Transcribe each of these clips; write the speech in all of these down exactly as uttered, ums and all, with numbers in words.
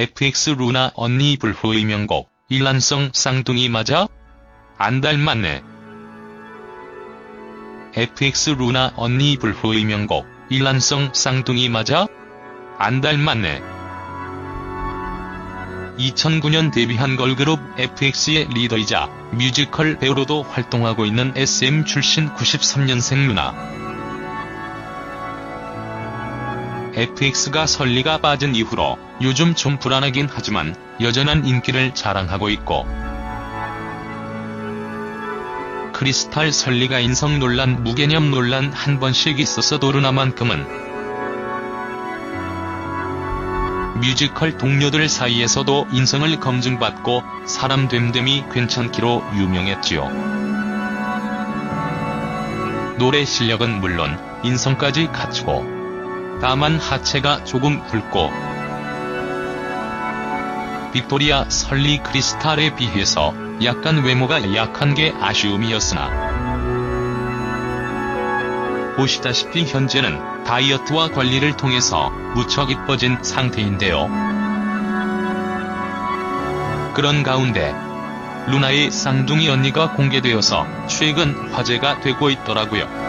에프엑스 루나 언니 불후의 명곡 일란성 쌍둥이 맞아? 안 닮았네. 에프엑스 루나 언니 불후의 명곡 일란성 쌍둥이 맞아? 안 닮았네. 이천구 년 데뷔한 걸그룹 에프엑스의 리더이자 뮤지컬 배우로도 활동하고 있는 에스엠 출신 구십삼 년생 루나. 에프엑스가 설리가 빠진 이후로 요즘 좀 불안하긴 하지만 여전한 인기를 자랑하고 있고, 크리스탈 설리가 인성 논란, 무개념 논란 한 번씩 있었어도 루나만큼은 뮤지컬 동료들 사이에서도 인성을 검증받고 사람 됨됨이 괜찮기로 유명했지요. 노래 실력은 물론 인성까지 갖추고, 다만 하체가 조금 굵고 빅토리아, 설리, 크리스탈에 비해서 약간 외모가 약한 게 아쉬움이었으나, 보시다시피 현재는 다이어트와 관리를 통해서 무척 이뻐진 상태인데요. 그런 가운데 루나의 쌍둥이 언니가 공개되어서 최근 화제가 되고 있더라고요.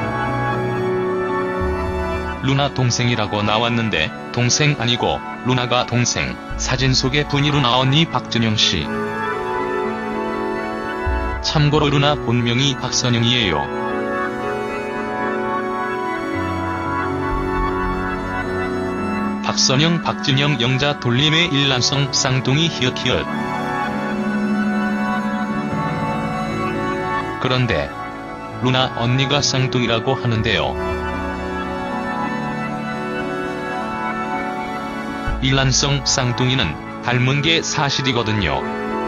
루나 동생이라고 나왔는데 동생 아니고 루나가 동생. 사진 속의 분이 루나 언니 박준영씨. 참고로 루나 본명이 박선영이에요. 박선영, 박준영 영자 돌림의 일란성 쌍둥이 히읗히읗. 그런데 루나 언니가 쌍둥이라고 하는데요. 일란성 쌍둥이는 닮은 게 사실이거든요.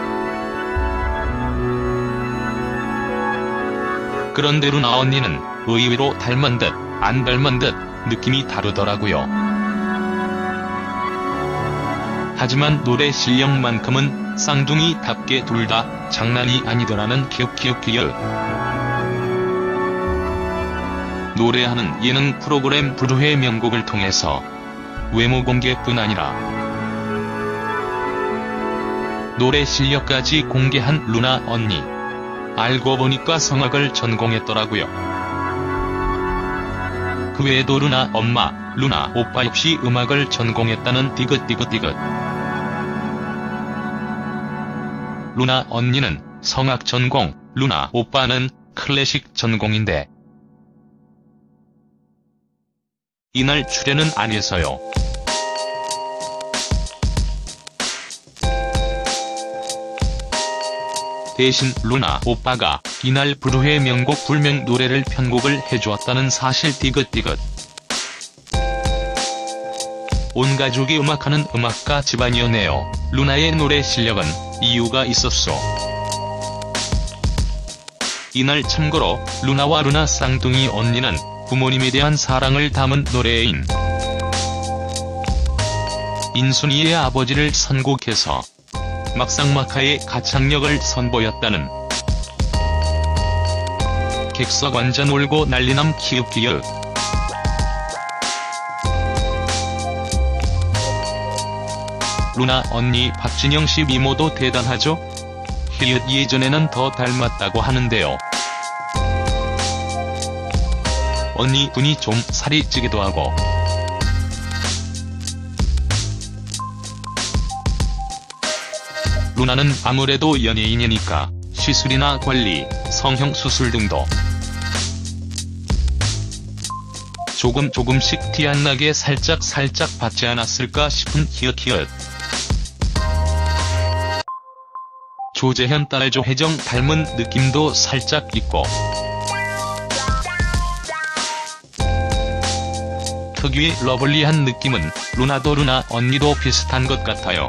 그런데 루나 언니는 의외로 닮은 듯 안 닮은 듯 느낌이 다르더라고요. 하지만 노래 실력만큼은 쌍둥이답게 둘 다 장난이 아니더라는 키읔키읔키읔. 노래하는 예능 프로그램 불후의 명곡을 통해서 외모 공개뿐 아니라 노래 실력까지 공개한 루나 언니. 알고 보니까 성악을 전공했더라고요. 그 외에도 루나 엄마, 루나 오빠 역시 음악을 전공했다는 디귿디귿디귿. 루나 언니는 성악 전공, 루나 오빠는 클래식 전공인데 이날 출연은 안 해서요. 대신 루나 오빠가 이날 불후의 명곡 불명 노래를 편곡을 해주었다는 사실 디귿디귿. 온 가족이 음악하는 음악가 집안이었네요. 루나의 노래 실력은 이유가 있었소. 이날 참고로 루나와 루나 쌍둥이 언니는 부모님에 대한 사랑을 담은 노래인 인순이의 아버지를 선곡해서 막상막하의 가창력을 선보였다는. 객석 완전 울고 난리남 키읔키읔. 루나 언니 박진영씨 미모도 대단하죠? 히읗 예전에는 더 닮았다고 하는데요. 언니 분이 좀 살이 찌기도 하고. 루나는 아무래도 연예인이니까 시술이나 관리, 성형 수술 등도 조금 조금씩 티 안 나게 살짝 살짝 받지 않았을까 싶은 히읗히읗. 조재현 딸 조혜정 닮은 느낌도 살짝 있고, 특유의 러블리한 느낌은 루나도 루나 언니도 비슷한 것 같아요.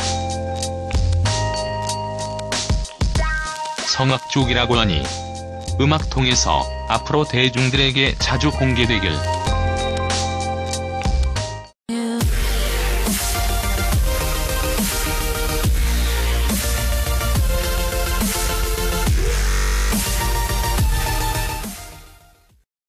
성악 쪽이라고 하니 음악 통해서 앞으로 대중들에게 자주 공개되길